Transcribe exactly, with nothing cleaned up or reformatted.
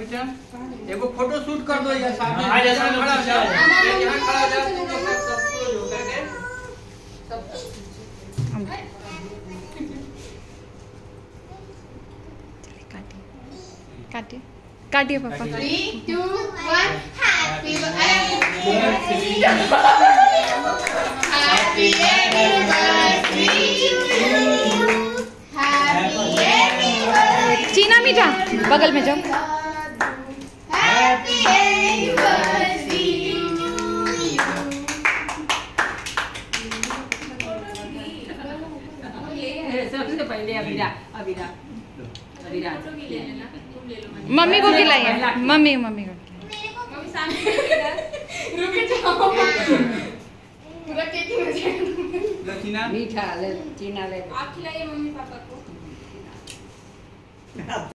बेटा एगो photo shoot कर दो यार सामने आ जा सामने खड़ा हो जा यहां खड़ा हो जा तुम लोग सब सब क्लोज हो करके सब काटिए काटिए काटिए पापा। Three two one happy birthday happy anniversary happy anniversary. चीना मीठा बगल में जाओ। हैप्पी एनिवर्सरी सबसे पहले अभिरा अभिरा अभिरा मम्मी को खिलाइए मम्मी मम्मी को मम्मी सामने रुक जाओ पूरा केक हो जाएगा। चीना मीठा ले चीना ले आप खिलाइए मम्मी पापा को।